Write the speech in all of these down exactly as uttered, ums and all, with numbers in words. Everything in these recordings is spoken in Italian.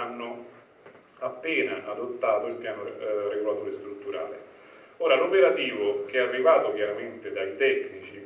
hanno appena adottato il piano eh, regolatore strutturale. Ora, l'operativo, che è arrivato chiaramente dai tecnici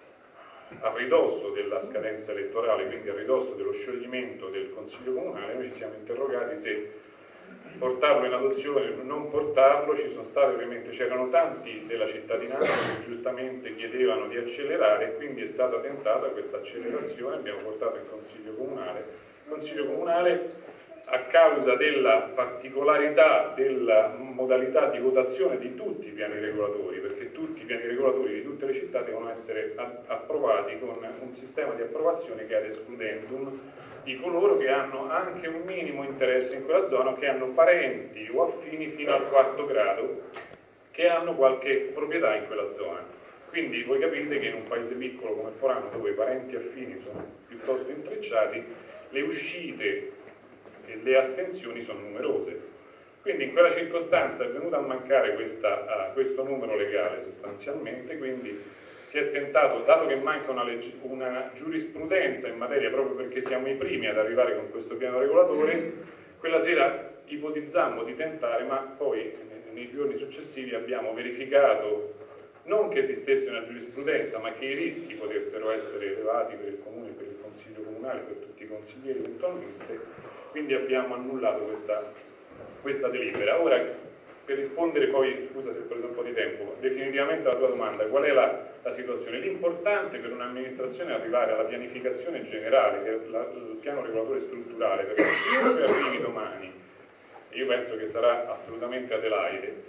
a ridosso della scadenza elettorale, quindi a ridosso dello scioglimento del Consiglio Comunale, noi ci siamo interrogati se portarlo in adozione o non portarlo. Ci sono state ovviamente, c'erano tanti della cittadinanza che giustamente chiedevano di accelerare, e quindi è stata tentata questa accelerazione, abbiamo portato in Consiglio Comunale. Il Consiglio Comunale, a causa della particolarità della modalità di votazione di tutti i piani regolatori, perché tutti i piani regolatori di tutte le città devono essere approvati con un sistema di approvazione che è ad excludendum di coloro che hanno anche un minimo interesse in quella zona, che hanno parenti o affini fino al quarto grado che hanno qualche proprietà in quella zona. Quindi voi capite che in un paese piccolo come Porano, dove i parenti affini sono piuttosto intrecciati, le uscite e le astensioni sono numerose. Quindi in quella circostanza è venuto a mancare questa, uh, questo numero legale sostanzialmente, quindi si è tentato, dato che manca una, una giurisprudenza in materia, proprio perché siamo i primi ad arrivare con questo piano regolatore, quella sera ipotizzammo di tentare, ma poi nei giorni successivi abbiamo verificato non che esistesse una giurisprudenza, ma che i rischi potessero essere elevati per il Comune, per il Consiglio Comunale, per tutti i consiglieri eventualmente, quindi abbiamo annullato questa, questa delibera. Ora, per rispondere poi, scusa se ho preso un po' di tempo, definitivamente alla tua domanda, qual è la, la situazione? L'importante per un'amministrazione è arrivare alla pianificazione generale, che è la, il piano regolatore strutturale, perché chiunque arrivi domani, e io penso che sarà assolutamente Adelaide,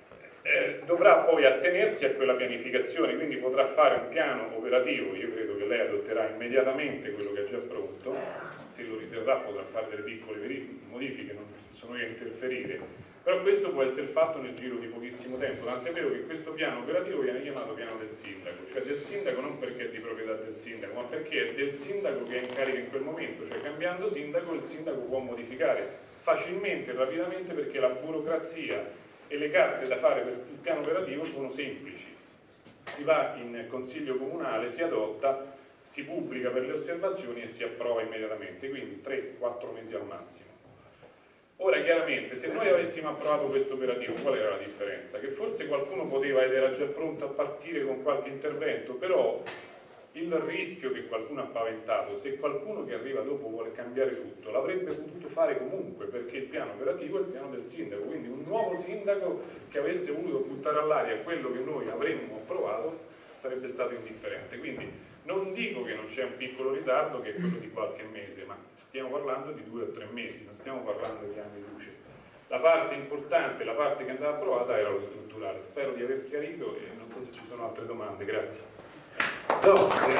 eh, dovrà poi attenersi a quella pianificazione, quindi potrà fare un piano operativo. Io credo che lei adotterà immediatamente quello che è già pronto, se lo riterrà potrà fare delle piccole modifiche, non sono io a interferire. Però questo può essere fatto nel giro di pochissimo tempo, tant'è vero che questo piano operativo viene chiamato piano del sindaco, cioè del sindaco non perché è di proprietà del sindaco, ma perché è del sindaco che è in carica in quel momento, cioè cambiando sindaco il sindaco può modificare facilmente e rapidamente, perché la burocrazia e le carte da fare per il piano operativo sono semplici. Si va in consiglio comunale, si adotta, si pubblica per le osservazioni e si approva immediatamente, quindi tre quattro mesi al massimo. Ora chiaramente se noi avessimo approvato questo operativo, qual era la differenza? Che forse qualcuno poteva ed era già pronto a partire con qualche intervento, però il rischio che qualcuno ha paventato, se qualcuno che arriva dopo vuole cambiare tutto, l'avrebbe potuto fare comunque, perché il piano operativo è il piano del sindaco, quindi un nuovo sindaco che avesse voluto buttare all'aria quello che noi avremmo approvato sarebbe stato indifferente. Quindi non dico che non c'è un piccolo ritardo, che è quello di qualche mese, ma stiamo parlando di due o tre mesi, non stiamo parlando di anni luce. La parte importante, la parte che andava approvata era lo strutturale. Spero di aver chiarito e non so se ci sono altre domande. Grazie. No, eh,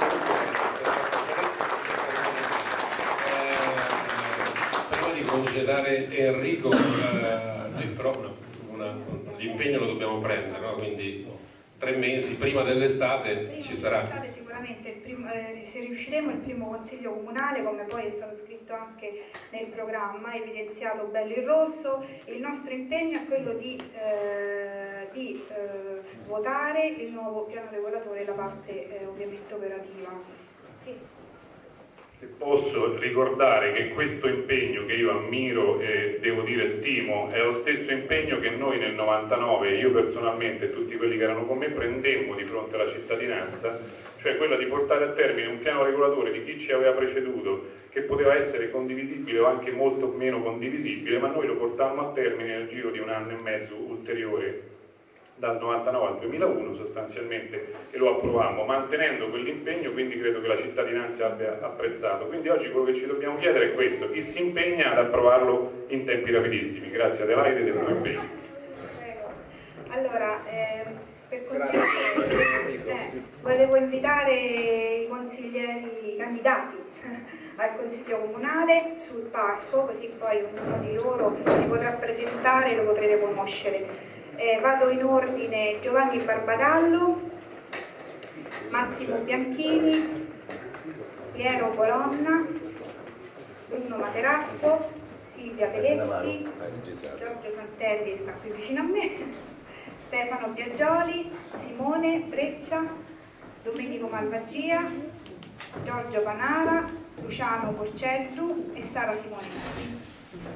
prima di concedere Enrico, eh, però l'impegno lo dobbiamo prendere, no? Quindi tre mesi prima dell'estate ci sarà. Sicuramente il primo, eh, se riusciremo il primo consiglio comunale, come poi è stato scritto anche nel programma, evidenziato bello in rosso. Il nostro impegno è quello di, eh, di eh, votare il nuovo piano regolatore, la parte eh, ovviamente operativa. Sì. Se posso ricordare che questo impegno, che io ammiro e devo dire stimo, è lo stesso impegno che noi nel novantanove, io personalmente e tutti quelli che erano con me, prendemmo di fronte alla cittadinanza, cioè quella di portare a termine un piano regolatore di chi ci aveva preceduto, che poteva essere condivisibile o anche molto meno condivisibile, ma noi lo portammo a termine nel giro di un anno e mezzo ulteriore, dal novantanove al duemilauno sostanzialmente, e lo approvammo mantenendo quell'impegno, quindi credo che la cittadinanza abbia apprezzato. Quindi oggi quello che ci dobbiamo chiedere è questo: chi si impegna ad approvarlo in tempi rapidissimi. Grazie Adelaide del tuo impegno. Prego. Allora, eh, per continuare, eh, volevo invitare i consiglieri, i candidati al Consiglio Comunale sul parco, così poi ognuno di loro si potrà presentare e lo potrete conoscere. Eh, vado in ordine: Giovanni Barbagallo, Massimo Bianchini, Piero Colonna, Bruno Materazzo, Silvia Peletti, Giorgio Santelli sta qui vicino a me, Stefano Biagioli, Simone Breccia, Domenico Malvagia, Giorgio Panara, Luciano Porcellu e Sara Simonetti.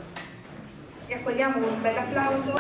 accogliamo con un bel applauso.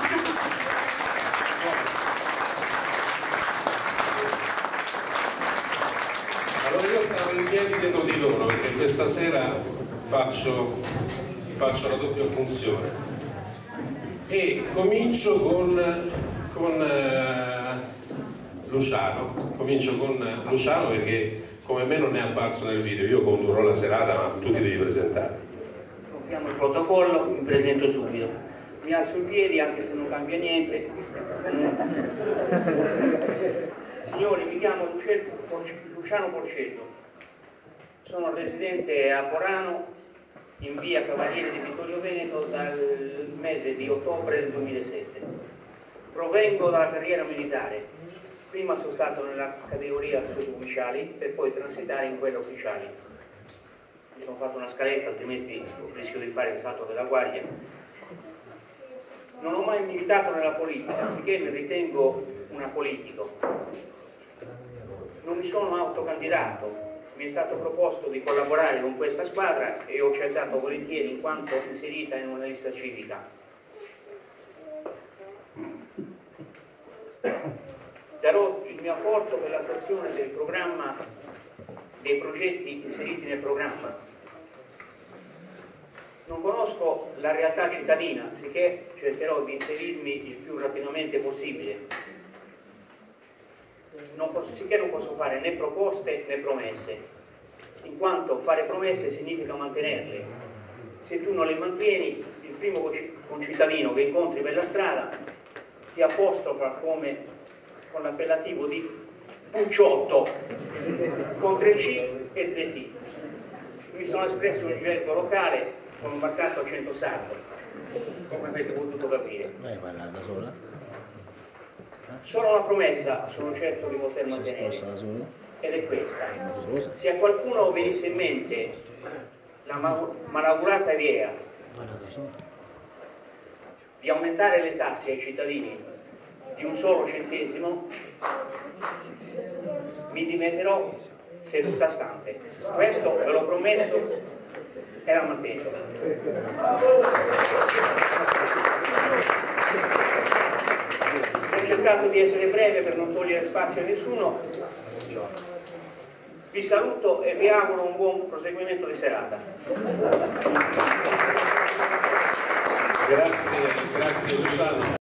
Allora io stavo in piedi dietro di loro perché questa sera faccio, faccio la doppia funzione e comincio con, con uh, Luciano, comincio con Luciano perché come me non è apparso nel video, io condurrò la serata ma tu ti devi presentare. Compriamo il protocollo, mi presento subito, mi alzo in piedi anche se non cambia niente. Signori, mi chiamo Luciano Porcetto, sono residente a Porano in via Cavaliere di Vittorio Veneto dal mese di ottobre del duemilasette. Provengo dalla carriera militare, prima sono stato nella categoria sottufficiali per poi transitare in quella ufficiali. Mi sono fatto una scaletta, altrimenti rischio di fare il salto della guardia. Non ho mai militato nella politica, sicché mi ritengo un apolitico. Non mi sono autocandidato, mi è stato proposto di collaborare con questa squadra e ho accettato volentieri in quanto inserita in una lista civica. Darò il mio apporto per l'attuazione del programma, dei progetti inseriti nel programma. Non conosco la realtà cittadina, sicché cercherò di inserirmi il più rapidamente possibile. Non posso, sicché non posso fare né proposte né promesse, in quanto fare promesse significa mantenerle. Se tu non le mantieni, il primo concittadino che incontri per la strada ti apostrofa come con l'appellativo di Pucciotto, con tre C e tre T. Mi sono espresso in gergo locale con un marcato accento sardo, come avete potuto capire. Solo una promessa sono certo di poter mantenere, ed è questa: se a qualcuno venisse in mente la malaugurata idea di aumentare le tasse ai cittadini di un solo centesimo, mi dimetterò seduta stante. Questo ve l'ho promesso e la mantengo. Ho cercato di essere breve per non togliere spazio a nessuno. Vi saluto e vi auguro un buon proseguimento di serata. Grazie, grazie Luciano.